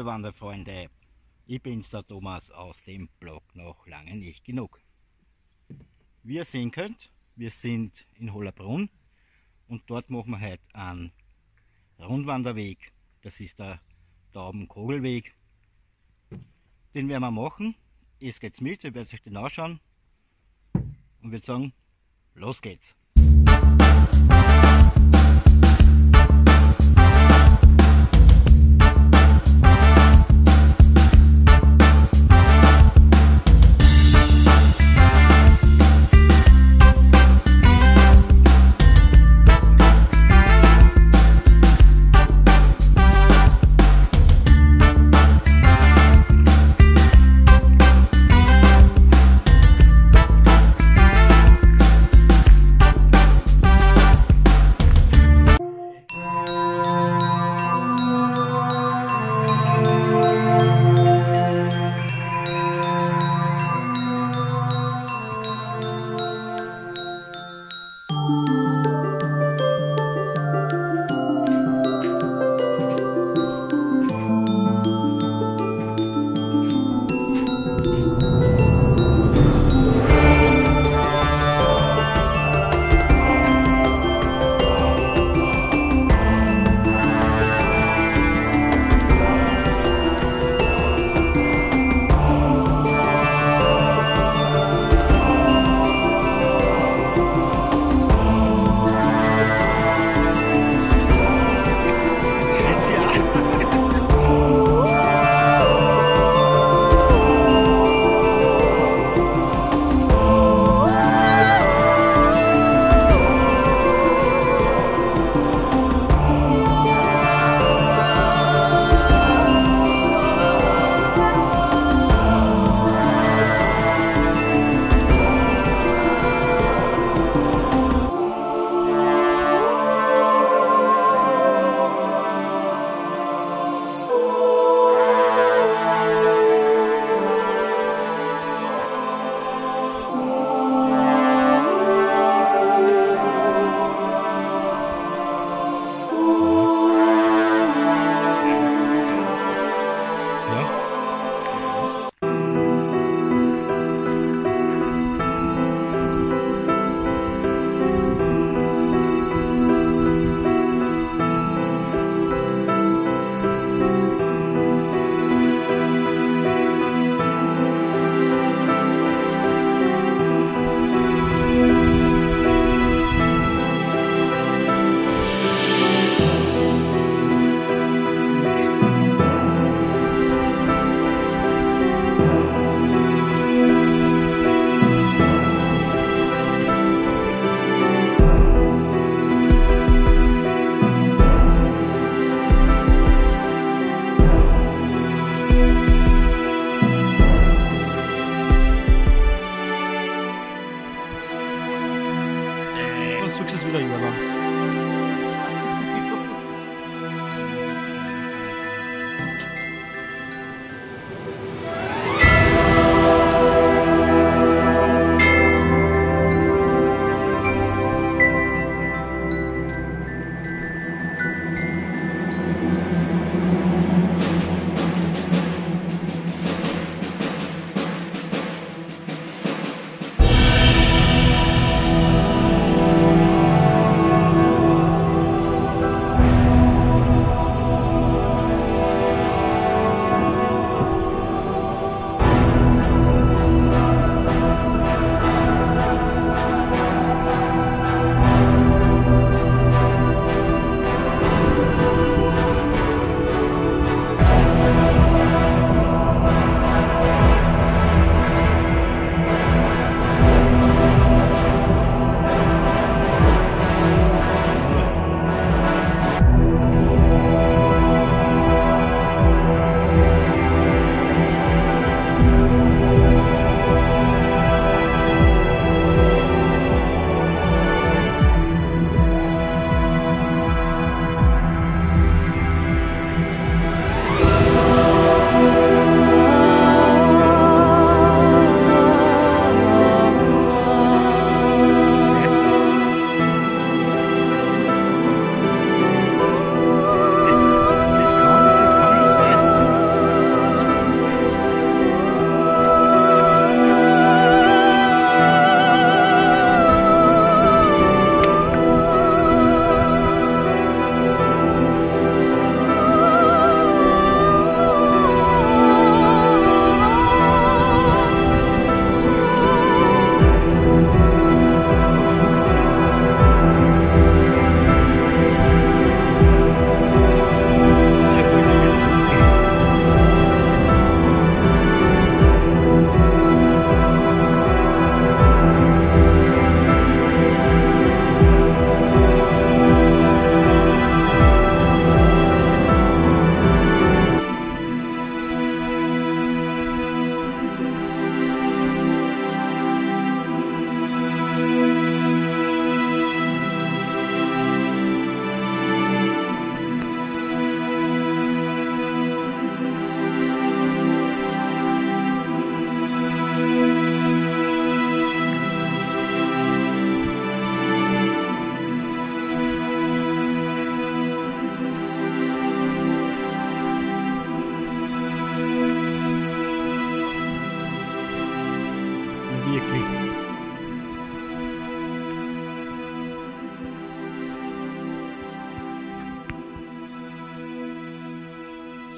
Liebe Wanderfreunde, ich bin's, der Thomas aus dem Blog noch lange nicht genug. Wie ihr sehen könnt, wir sind in Hollabrunn und dort machen wir heute einen Rundwanderweg. Das ist der Taubenkogelweg. Den werden wir machen. Jetzt geht's mit, ihr werdet euch den anschauen und würde sagen, los geht's.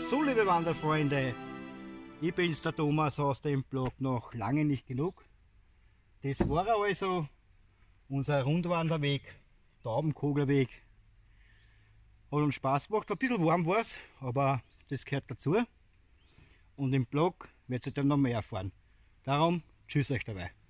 So, liebe Wanderfreunde, ich bin's, der Thomas aus dem Blog noch lange nicht genug. Das war also unser Rundwanderweg, Taubenkogelweg. Hat uns Spaß gemacht, ein bisschen warm war es, aber das gehört dazu. Und im Blog wird ihr dann noch mehr erfahren. Darum, tschüss euch dabei.